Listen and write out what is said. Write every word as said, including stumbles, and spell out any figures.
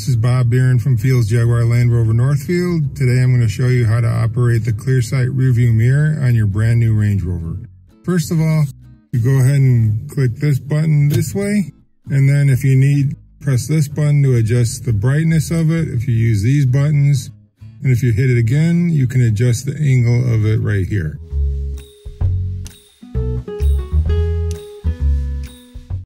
this is Bob Birren from Fields Jaguar Land Rover Northfield. Today I'm going to show you how to operate the clear sight rear view mirror on your brand new Range Rover. First of all, you go ahead and click this button this way, and then if you need, press this button to adjust the brightness of it if you use these buttons, and if you hit it again, you can adjust the angle of it right here.